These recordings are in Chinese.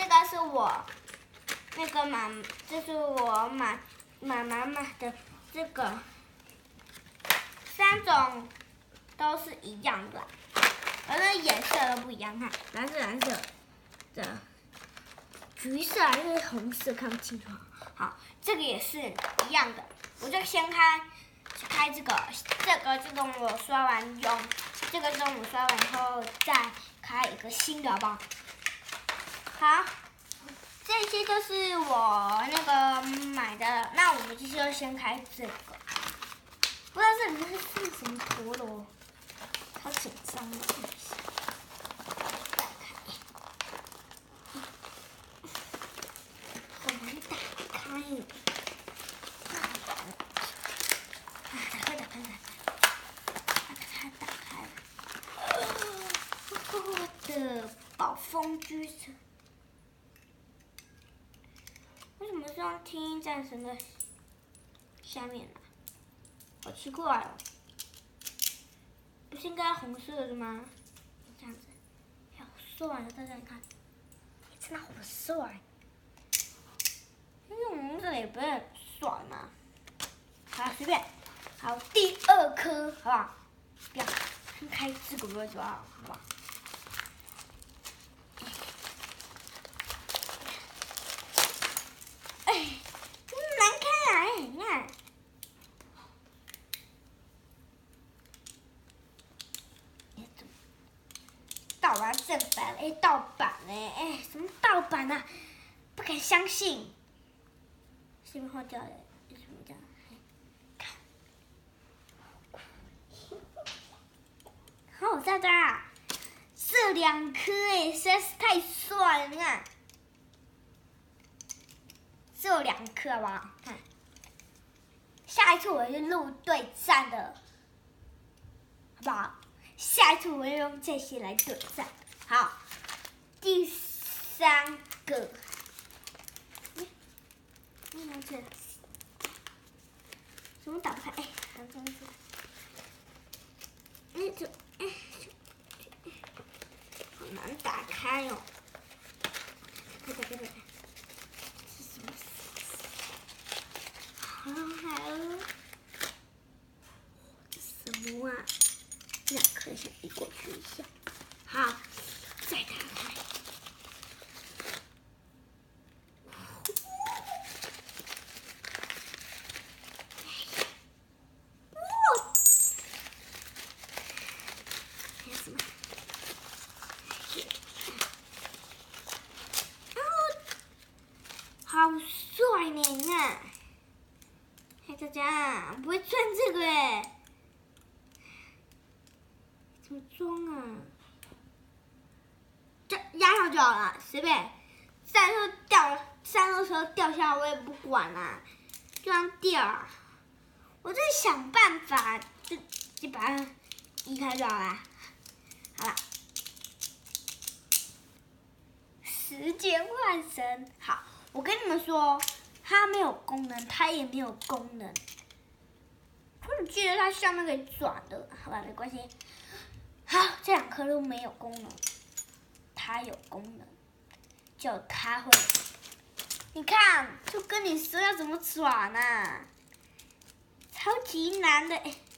个是我这是我妈妈买的这个，3种都是一样的，而且颜色都不一样，看蓝色的，橘色还是红色，看不清楚。好，这个也是一样的，我就先开这个我刷完用，这个我刷完后再开一个新的，好不好？好，这些就是我买的，那我们就先开这个。不知道这里面是什么陀螺，好紧张哦！好难打开耶！打开了！我的暴风狙车，为什么这样听音战神的下面呢？好奇怪哦，不是应该红色的吗？这样子，好帅啊！大家看，真的好帅。因为我们这里不是很帅吗？好，随便。好，第2颗，好不好？不要，先开这个比较好，好不好？哎，这么难开啊！哎，你看。盗版正版哎，盗版哎哎，什么盗版啊？不敢相信！是不是坏掉了？为什么这样？看，好大的啊！这2颗哎，实在是太帅了！你看，只有2颗，好不好？看，下一次我是陆对战的，好不好？下一次我要用这些来对战。好，第3个，怎么打开？哎，好东西。好难打开哦。这是什么？好，这什么啊？2颗先移过去一下，好，再打开。还有什么？好帅呢！你看，嘿，大家不会转这个哎。怎么装啊？这压上就好了，随便。三楼时候掉下来我也不管啦，就让掉。我在想办法，就把它移开就好了。好了，时间换神。好，我跟你们说，它没有功能，它也没有功能。我只记得它下面可以转的，好吧，没关系。好，这2颗都没有功能，它有功能，就它会。你看，就跟你说要怎么转啊，超级难的。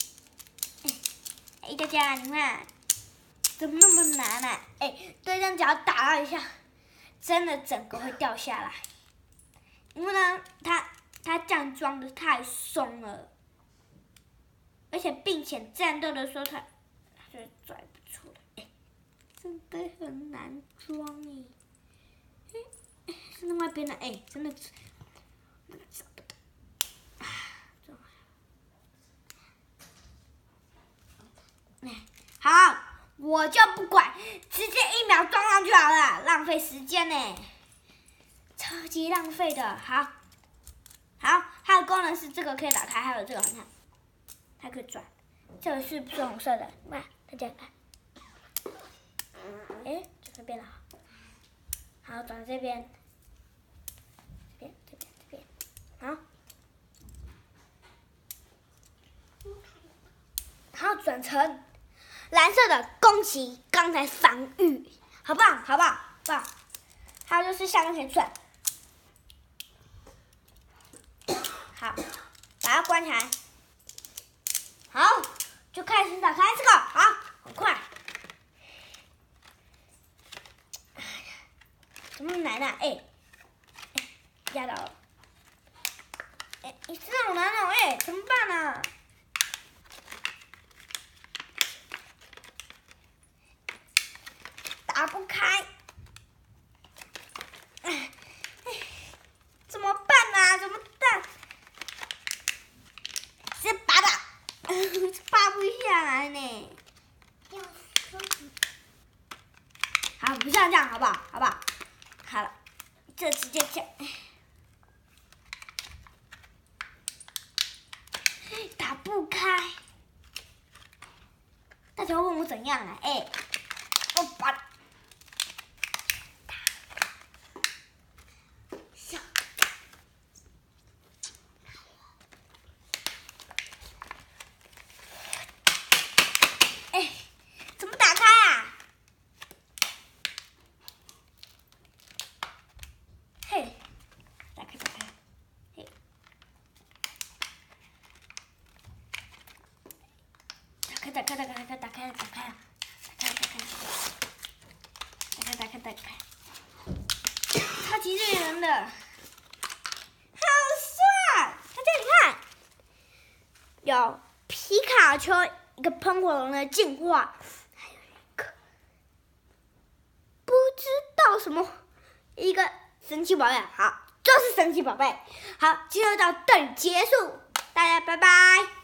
哎，大家你看，怎么那么难啊？哎，对战只要打到一下，真的整个会掉下来，因为呢，它这样装的太松了，而且并且战斗的时候它就拽不出来，真的很难装是另外一边的真的找不到好，我就不管，直接1秒装上去好了，浪费时间呢，超级浪费的。好，它的功能是这个可以打开，还有这个你看，它可以转，这个是不是红色的？哇，大家看，这边了，好，转这边，这边，好，然后转成蓝色的，攻击，刚才防御，好不好？好不好？好不好？还有就就是下根铁钻。好，把它关起来。好，就开始打开这个。好，很快。怎么难啊？压到了。真的好难哦！怎么办呢？打不开。怎么办啊？怎么办？直接拔拔，拔不下来呢。好，不像这样，好不好？好不好？好了，这直接这样。打不开。大家问我怎样啊？我拔。怎么打开啊？嘿，打开。嘿，打开。超级巨人的，好帅！大家你看，有皮卡丘一个喷火龙的进化，还有一个不知道什么一个神奇宝贝。好，就是神奇宝贝。好，今天就到这里结束，大家拜拜。